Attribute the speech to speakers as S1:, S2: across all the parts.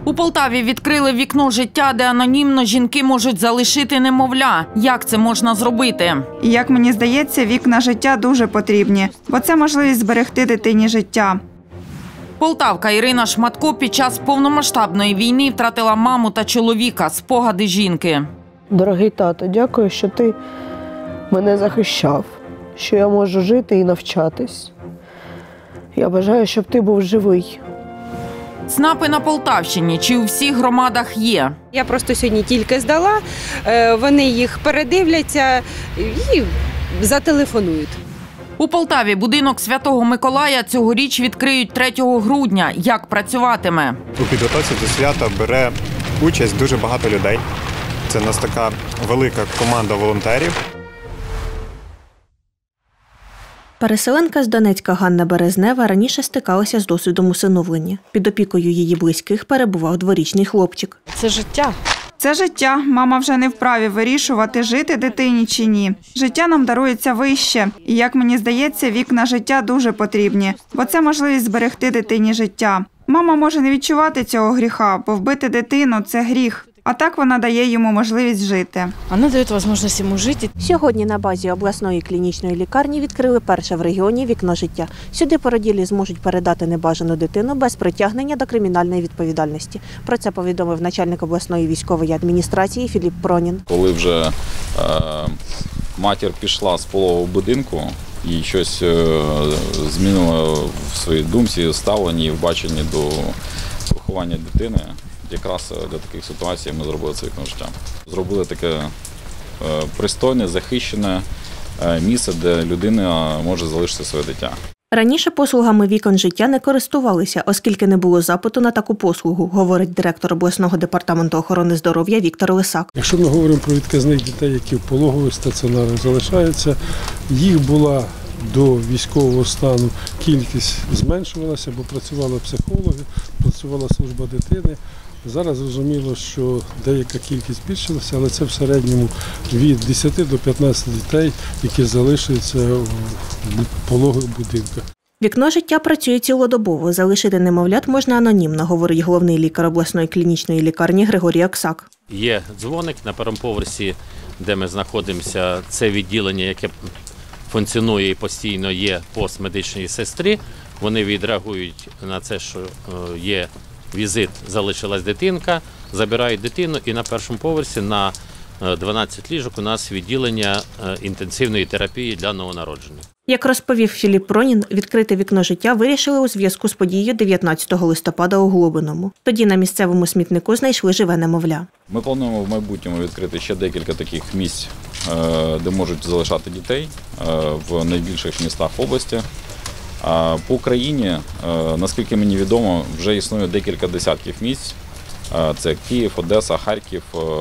S1: У Полтаві відкрили вікно життя, де анонімно жінки можуть залишити немовля. Як це можна зробити?
S2: І, як мені здається, вікна життя дуже потрібні, бо це можливість зберегти дитині життя.
S1: Полтавка Ірина Шматко під час повномасштабної війни втратила маму та чоловіка. Спогади жінки.
S3: Дорогий тато, дякую, що ти мене захищав, що я можу жити і навчатись. Я бажаю, щоб ти був живий.
S1: ЦНАПи на Полтавщині чи у всіх громадах є?
S4: Я просто сьогодні тільки здала, вони їх передивляться і зателефонують.
S1: У Полтаві будинок Святого Миколая цьогоріч відкриють 3 грудня. Як працюватиме?
S5: У підготовці до свята бере участь дуже багато людей. Це у нас така велика команда волонтерів.
S6: Переселенка з Донецька Ганна Березнева раніше стикалася з досвідом усиновлення. Під опікою її близьких перебував дворічний хлопчик.
S7: Це життя.
S2: Це життя. Мама вже не вправі вирішувати, жити дитині чи ні. Життя нам дарується вище. І, як мені здається, вікна життя дуже потрібні, бо це можливість зберегти дитині життя. Мама може не відчувати цього гріха, бо вбити дитину – це гріх. А так вона дає йому можливість жити.
S7: Вона дає можливість йому жити.
S6: Сьогодні на базі обласної клінічної лікарні відкрили перше в регіоні вікно життя. Сюди породілі зможуть передати небажану дитину без притягнення до кримінальної відповідальності. Про це повідомив начальник обласної військової адміністрації Філіп Пронін.
S8: Коли вже матір пішла з пологового будинку і щось змінила в своїй думці, ставленні і в баченні до виховання дитини, якраз для таких ситуацій ми зробили це вікно життя. Зробили таке пристойне, захищене місце, де людина може залишити своє дитя.
S6: Раніше послугами вікон життя не користувалися, оскільки не було запиту на таку послугу, говорить директор обласного департаменту охорони здоров'я Віктор Лисак.
S9: Якщо ми говоримо про відказних дітей, які в пологових стаціонарах залишаються, їх була до військового стану кількість зменшувалася, бо працювали психологи, працювала служба дитини. Зараз зрозуміло, що деяка кількість збільшилася, але це в середньому від 10 до 15 дітей, які залишаються в пологових будинках.
S6: Вікно життя працює цілодобово. Залишити немовлят можна анонімно, говорить головний лікар обласної клінічної лікарні Григорій Оксак.
S10: Є дзвоник на першому поверсі, де ми знаходимося. Це відділення, яке функціонує і постійно є пост медичної сестри. Вони відреагують на це, що є візит, залишилась дитинка, забирають дитину, і на першому поверсі на 12 ліжок у нас відділення інтенсивної терапії для новонароджених.
S6: Як розповів Філіп Пронін, відкрити вікно життя вирішили у зв'язку з подією 19 листопада у Глобиному. Тоді на місцевому смітнику знайшли живе немовля.
S8: Ми плануємо в майбутньому відкрити ще декілька таких місць, де можуть залишати дітей в найбільших містах області. По Україні, наскільки мені відомо, вже існує декілька десятків місць. Це Київ, Одеса, Харків.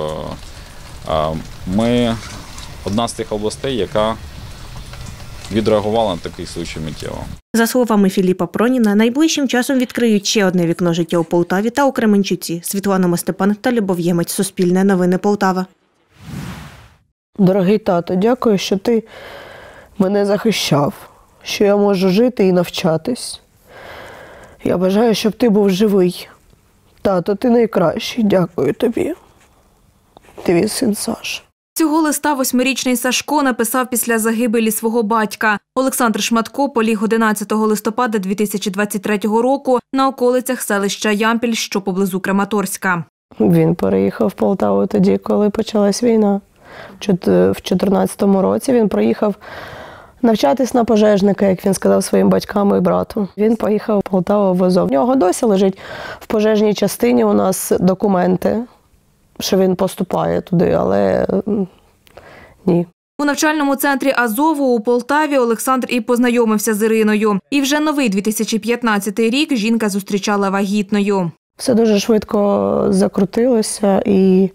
S8: Ми одна з тих областей, яка відреагувала на такий случай миттєво.
S6: За словами Філіпа Проніна, найближчим часом відкриють ще одне вікно життя у Полтаві та у Кременчуці. Світлана Мостепан та Любов Ємець. Суспільне новини Полтава.
S3: Дорогий тато, дякую, що ти мене захищав, що я можу жити і навчатись. Я бажаю, щоб ти був живий. Тато, ти найкращий. Дякую тобі. Твій син Саша.
S11: Цього листа 8-річний Сашко написав після загибелі свого батька. Олександр Шматко поліг 11 листопада 2023 року на околицях селища Ямпіль, що поблизу Краматорська.
S3: Він переїхав в Полтаву тоді, коли почалась війна. В 2014 році він проїхав навчатись на пожежника, як він сказав своїм батькам і брату. Він поїхав в Полтаву в Азов. У нього досі лежить в пожежній частині у нас документи, що він поступає туди, але ні.
S11: У навчальному центрі Азову у Полтаві Олександр і познайомився з Іриною. І вже новий 2015 рік жінка зустрічала вагітною.
S3: Все дуже швидко закрутилося, і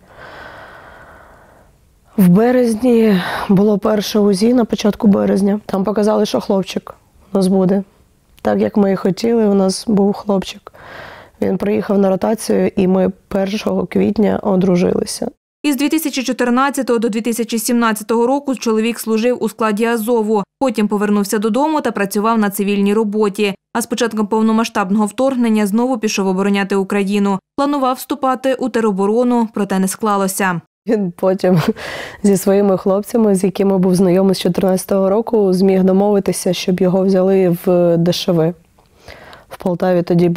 S3: в березні було перше УЗІ, на початку березня. Там показали, що хлопчик у нас буде. Так, як ми і хотіли, у нас був хлопчик. Він приїхав на ротацію, і ми 1 квітня одружилися.
S11: Із 2014 до 2017 року чоловік служив у складі Азову. Потім повернувся додому та працював на цивільній роботі. А з початком повномасштабного вторгнення знову пішов обороняти Україну. Планував вступати у тероборону, проте не склалося.
S3: Він потім зі своїми хлопцями, з якими був знайомий з 2014 року, зміг домовитися, щоб його взяли в ДШВ. В Полтаві тоді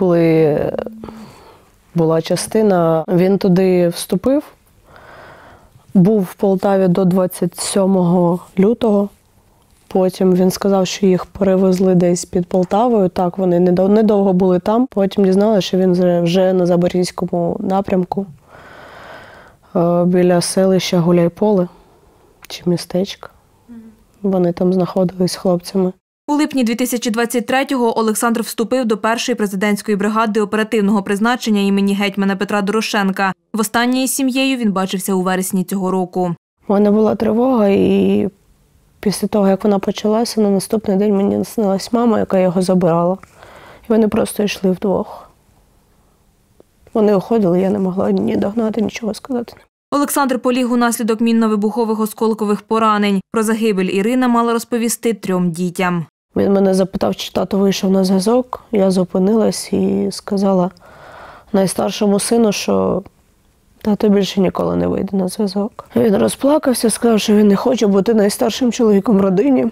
S3: була частина. Він туди вступив. Був в Полтаві до 27 лютого. Потім він сказав, що їх перевезли десь під Полтавою. Так, вони недовго були там. Потім дізналися, що він вже на Запорізькому напрямку, біля селища Гуляйполе чи містечка. Вони там знаходились з хлопцями.
S11: У липні 2023-го Олександр вступив до першої президентської бригади оперативного призначення імені гетьмана Петра Дорошенка. Востаннє із сім'єю він бачився у вересні цього року.
S3: У мене була тривога, і після того, як вона почалася, на наступний день мені наснилась мама, яка його забирала. І вони просто йшли вдвох. Вони уходили, я не могла ні догнати, нічого сказати.
S11: Олександр поліг унаслідок мінно-вибухових осколкових поранень. Про загибель Ірина мала розповісти 3 дітям.
S3: Він мене запитав, чи тато вийшов на зв'язок. Я зупинилась і сказала найстаршому сину, що тато більше ніколи не вийде на зв'язок. Він розплакався, сказав, що він не хоче бути найстаршим чоловіком в родині.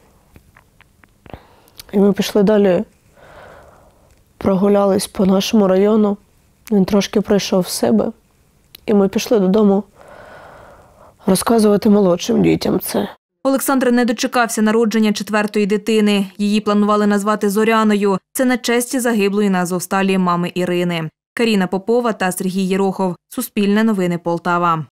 S3: І ми пішли далі, прогулялись по нашому району. Він трошки прийшов в себе. І ми пішли додому розказувати молодшим дітям це.
S11: Олександр не дочекався народження 4-ї дитини. Її планували назвати Зоряною. Це на честь загиблої на Азовсталі мами Ірини. Каріна Попова та Сергій Єрохов. Суспільне новини Полтава.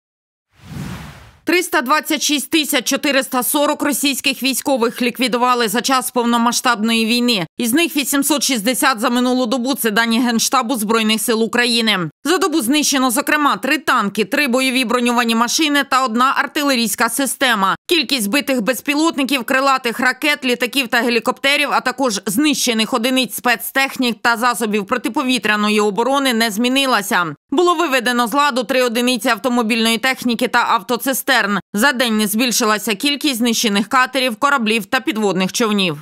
S1: 326 440 російських військових ліквідували за час повномасштабної війни. Із них 860 за минулу добу – це дані Генштабу Збройних сил України. За добу знищено, зокрема, 3 танки, 3 бойові броньовані машини та 1 артилерійська система. Кількість збитих безпілотників, крилатих ракет, літаків та гелікоптерів, а також знищених одиниць спецтехнік та засобів протиповітряної оборони не змінилася. Було виведено з ладу 3 одиниці автомобільної техніки та автоцистерн. За день не збільшилася кількість знищених катерів, кораблів та підводних човнів.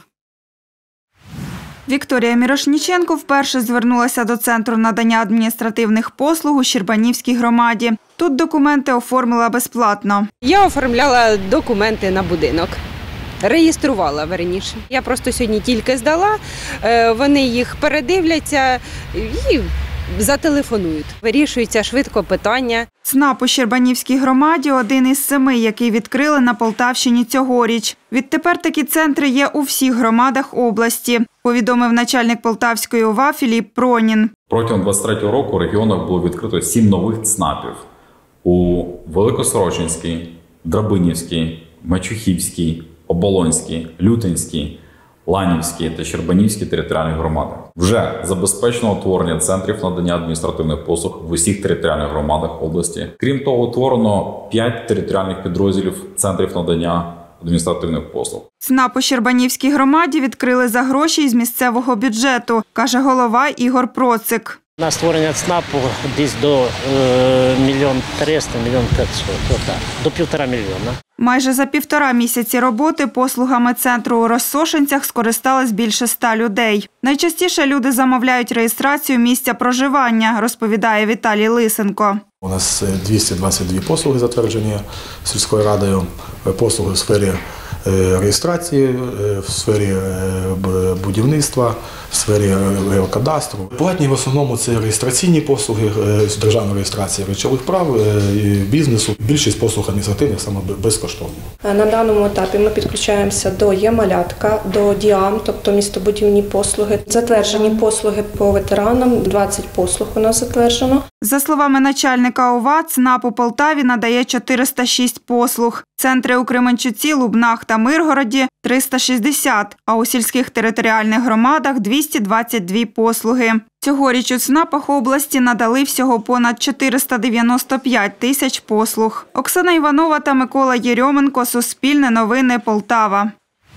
S2: Вікторія Мірошніченко вперше звернулася до Центру надання адміністративних послуг у Щербанівській громаді. Тут документи оформила безплатно.
S4: Я оформляла документи на будинок. Реєструвала, верніше. Я просто сьогодні тільки здала, вони їх передивляться і зателефонують. Вирішується швидко питання.
S2: ЦНАП у Щербанівській громаді – один із 7, який відкрили на Полтавщині цьогоріч. Відтепер такі центри є у всіх громадах області, повідомив начальник Полтавської ОВА Філіп Пронін.
S8: Протягом 2023 року у регіонах було відкрито 7 нових ЦНАПів. У Великосорочинській, Драбинівській, Мачухівській, Оболонській, Лютинській, Ланівській та Щербанівській територіальних громадах. Вже забезпечено утворення центрів надання адміністративних послуг в усіх територіальних громадах області. Крім того, утворено 5 територіальних підрозділів центрів надання адміністративних послуг.
S2: ЦНАП у Щербанівській громаді відкрили за гроші із місцевого бюджету, каже голова Ігор Процик.
S12: На створення ЦНАПу десь до 1 300 000 – 1 500 000, до 1,5 мільйона.
S2: Майже за 1,5 місяці роботи послугами центру у Розсошенцях скористались більше 100 людей. Найчастіше люди замовляють реєстрацію місця проживання, розповідає Віталій Лисенко.
S13: У нас 222 послуги затверджені сільською радою, послуги в сфері реєстрації, в сфері будівництва, в сфері геокадастру. Платні в основному це реєстраційні послуги, державна реєстрація речових прав, бізнесу. Більшість послуг адміністративних саме безкоштовні.
S14: На даному етапі ми підключаємося до Є-малятка, до ДІАМ, тобто містобудівні послуги. Затверджені послуги по ветеранам, 20 послуг у нас затверджено.
S2: За словами начальника ОВА, ЦНАП у Полтаві надає 406 послуг. Центри у Кременчуці, Лубнах та Миргороді – 360, а у сільських територіальних громадах – 222 послуги. Цьогоріч у ЦНАПах області надали всього понад 495 тисяч послуг. Оксана Іванова та Микола Єрьоменко. Суспільне новини Полтава.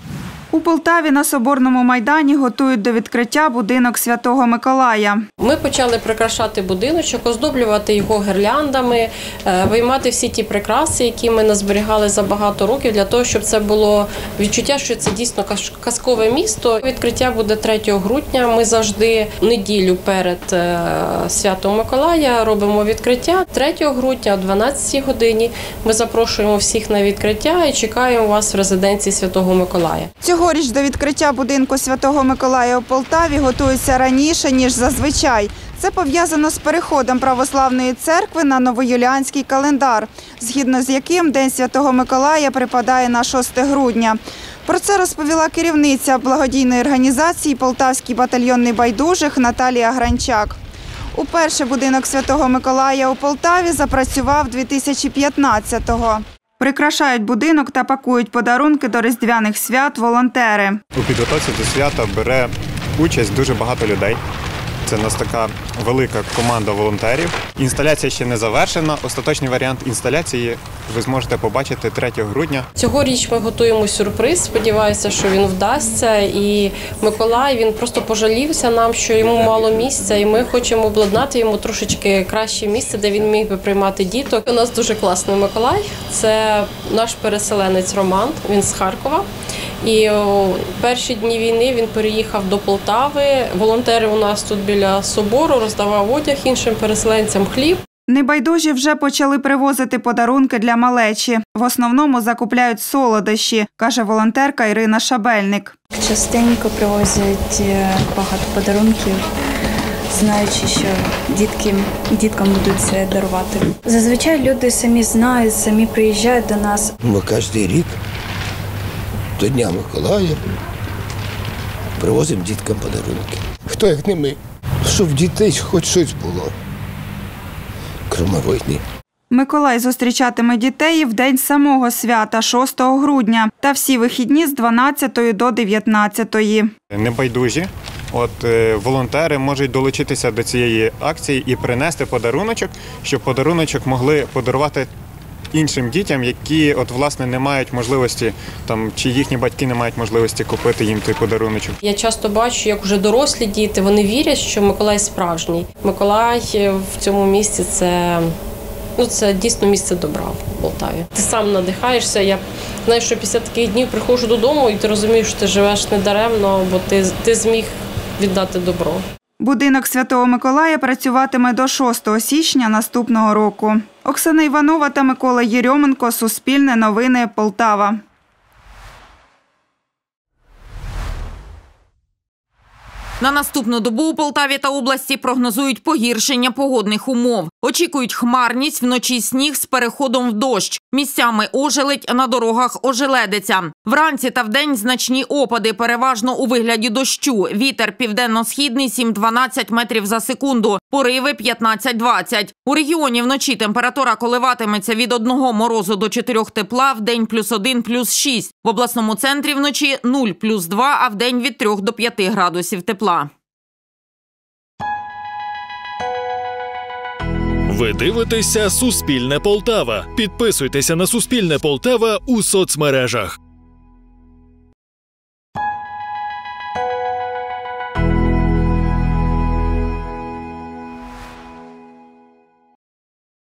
S2: У Полтаві на Соборному майдані готують до відкриття будинок Святого Миколая.
S15: Ми почали прикрашати будиночок, оздоблювати його гірляндами, виймати всі ті прикраси, які ми назберігали за багато років, для того, щоб це було відчуття, що це дійсно казкове місто. Відкриття буде 3 грудня. Ми завжди неділю перед Святом Миколая робимо відкриття. 3 грудня о 12 годині ми запрошуємо всіх на відкриття і чекаємо вас в резиденції Святого Миколая.
S2: Цьогоріч до відкриття будинку Святого Миколая у Полтаві готуються раніше, ніж зазвичай. Це пов'язано з переходом Православної церкви на новоюліанський календар, згідно з яким День Святого Миколая припадає на 6 грудня. Про це розповіла керівниця благодійної організації «Полтавський батальйон небайдужих» Наталія Гранчак. Уперше будинок Святого Миколая у Полтаві запрацював 2015-го. Прикрашають будинок та пакують подарунки до різдвяних свят волонтери.
S5: У підготовці до свята бере участь дуже багато людей. Це у нас така велика команда волонтерів. Інсталяція ще не завершена. Остаточний варіант інсталяції ви зможете побачити 3 грудня.
S15: Цьогоріч ми готуємо сюрприз. Сподіваюся, що він вдасться. І Миколай, він просто пожалівся нам, що йому мало місця. І ми хочемо обладнати йому трошечки краще місце, де він міг би приймати діток. У нас дуже класний Миколай. Це наш переселенець Роман, він з Харкова. І у перші дні війни він переїхав до Полтави. Волонтери у нас тут біля собору, роздавав одяг іншим переселенцям, хліб.
S2: Небайдужі вже почали привозити подарунки для малечі. В основному закупляють солодощі, каже волонтерка Ірина Шабельник.
S16: Частенько привозять багато подарунків, знаючи, що діткам будуть це дарувати. Зазвичай люди самі знають, самі приїжджають до нас.
S17: Ми кожен рік до Дня Миколая привозимо діткам подарунки. Хто як не ми, щоб в дітей хоч щось було, крім війни.
S2: Миколай зустрічатиме дітей в день самого свята, 6 грудня, та всі вихідні з 12 до 19.
S5: Небайдужі. Волонтери можуть долучитися до цієї акції і принести подаруночок, щоб подаруночок могли подарувати іншим дітям, які власне не мають можливості, чи їхні батьки не мають можливості купити їм той подаруночок.
S15: Я часто бачу, як вже дорослі діти, вони вірять, що Миколай справжній. Миколай в цьому місці це дійсно місце добра в Полтаві. Ти сам надихаєшся. Я знаю, що після таких днів приходжу додому і ти розумієш, що ти живеш не даремно, бо ти зміг віддати добро.
S2: Будинок Святого Миколая працюватиме до 6 січня наступного року. Оксана Іванова та Микола Єрьоменко. Суспільне новини. Полтава.
S1: На наступну добу у Полтаві та області прогнозують погіршення погодних умов. Очікують хмарність, вночі сніг з переходом в дощ. Місцями ожеледь, на дорогах ожеледиця. Вранці та вдень значні опади, переважно у вигляді дощу. Вітер південно-східний 7-12 метрів за секунду, пориви 15-20. У регіоні вночі температура коливатиметься від 1 морозу до 4 тепла, вдень +1, +6. В обласному центрі вночі 0, +2, а вдень від 3 до 5 градусів тепла.
S18: Ви дивитеся «Суспільне Полтава». Підписуйтеся на «Суспільне Полтава» у соцмережах.